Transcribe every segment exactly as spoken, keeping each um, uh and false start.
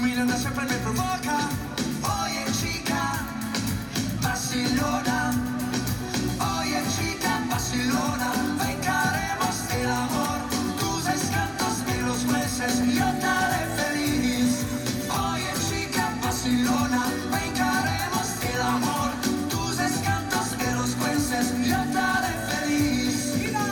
Milan da sempre me provoca. Oye chica, Barcelona. Oye chica, Barcelona. Vengaremos el amor. Tus escantos de los jueces, yo te haré feliz. Oye chica, Barcelona. Vengaremos el amor. Tus escantos de los jueces, yo te haré feliz. ¡Mira!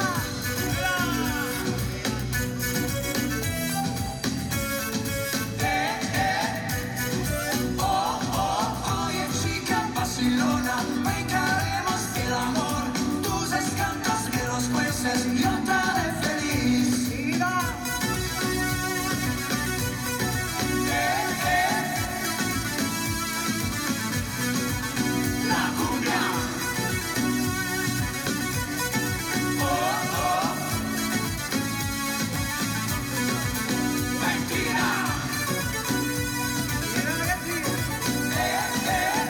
Barcelona, vengaremos el amor, tus escantos de los jueces, yo te haré feliz. Mira. Eh, eh. La cumbia. Oh, oh. Mentira. Mira, ragazzi. Eh, eh.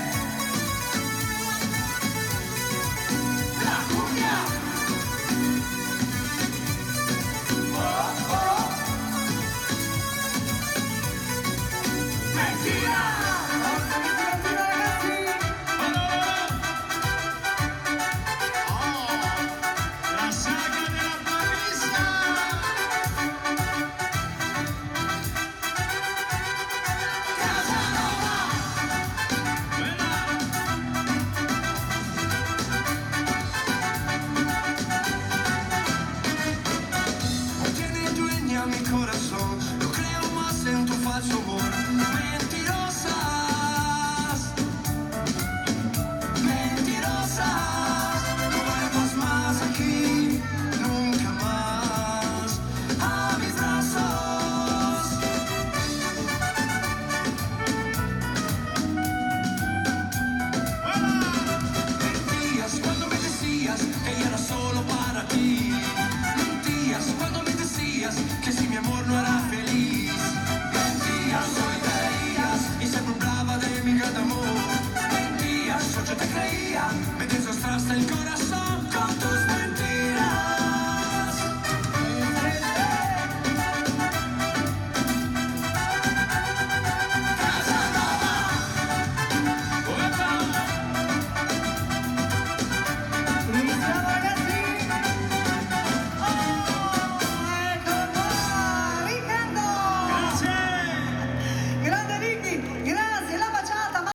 Mi corazón, no creo más en tu falso amor.